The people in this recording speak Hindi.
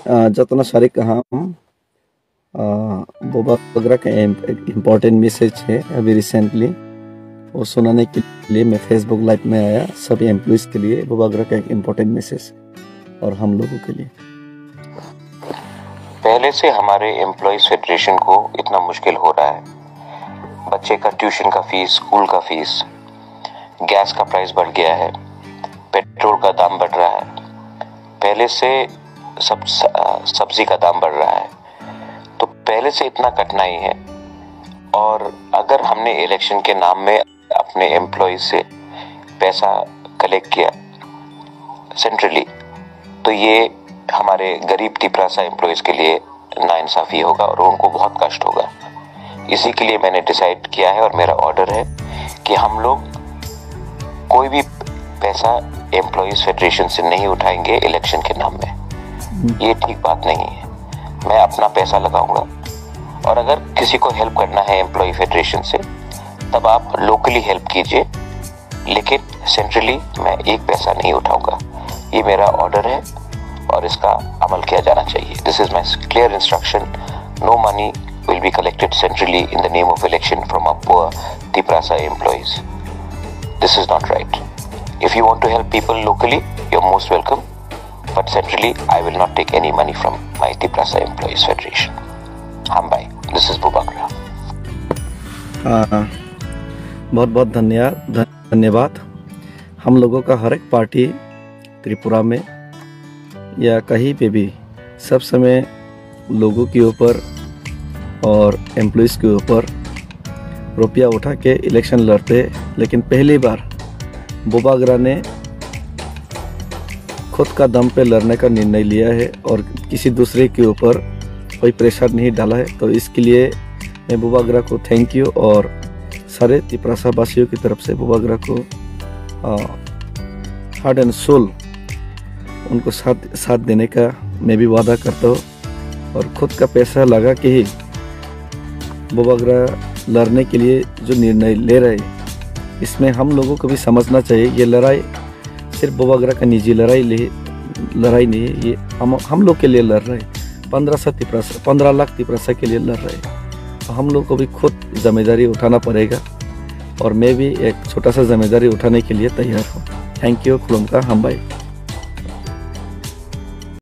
जितना सारे कहा हम बोबा बगरा का एक इम्पोर्टेंट मैसेज है अभी रिसेंटली, वो सुनाने के लिए मैं फेसबुक लाइव में आया। सभी एम्प्लॉइज़ के लिए बोबा बगरा का एक इम्पोर्टेंट मैसेज और हम लोगों के लिए। पहले से हमारे एम्प्लॉइज फेडरेशन को इतना मुश्किल हो रहा है। बच्चे का ट्यूशन का फीस, स्कूल का फीस, गैस का प्राइस बढ़ गया है, पेट्रोल का दाम बढ़ रहा है, पहले से सब्जी का दाम बढ़ रहा है। तो पहले से इतना कठिनाई है, और अगर हमने इलेक्शन के नाम में अपने एम्प्लॉइज से पैसा कलेक्ट किया सेंट्रली, तो ये हमारे गरीब तिपरासा एम्प्लॉइज के लिए नाइंसाफी होगा और उनको बहुत कष्ट होगा। इसी के लिए मैंने डिसाइड किया है और मेरा ऑर्डर है कि हम लोग कोई भी पैसा एम्प्लॉइज फेडरेशन से नहीं उठाएंगे इलेक्शन के नाम में। ये ठीक बात नहीं है। मैं अपना पैसा लगाऊंगा, और अगर किसी को हेल्प करना है एम्प्लॉय फेडरेशन से, तब आप लोकली हेल्प कीजिए, लेकिन सेंट्रली मैं एक पैसा नहीं उठाऊंगा। ये मेरा ऑर्डर है और इसका अमल किया जाना चाहिए। This is my clear instruction. No money will be collected centrally in the name of election from our poor Tiprasa employees. This is not right. If you want to help people locally, you're most welcome. But centrally, I will not take any money from my Tiprasa Employees Federation. Hambai. This is Bubakra. बहुत बहुत धन्यवाद। हम लोगों का हर एक पार्टी त्रिपुरा में या कहीं पे भी सब समय लोगों के ऊपर और एम्प्लॉइज़ के ऊपर रुपया उठा के इलेक्शन लड़ते, लेकिन पहली बार बोबा बगरा ने खुद का दम पे लड़ने का निर्णय लिया है और किसी दूसरे के ऊपर कोई प्रेशर नहीं डाला है। तो इसके लिए मैं बोबा बगरा को थैंक यू, और सारे तिपरासा वासियों की तरफ से बोबा बगरा को हार्ट एंड सोल उनको साथ देने का मैं भी वादा करता हूँ। और ख़ुद का पैसा लगा के ही बोबा बगरा लड़ने के लिए जो निर्णय ले रहे हैं, इसमें हम लोगों को भी समझना चाहिए ये लड़ाई सिर्फ बोबा बगरा का निजी लड़ाई नहीं है, ये हम लोग के लिए लड़ रहे हैं। 15 लाख तिपरासा के लिए लड़ रहे हैं। तो हम लोग को भी खुद जिम्मेदारी उठाना पड़ेगा, और मैं भी एक छोटा सा जिम्मेदारी उठाने के लिए तैयार हूँ। Thank you. खुलुमका हमबाई।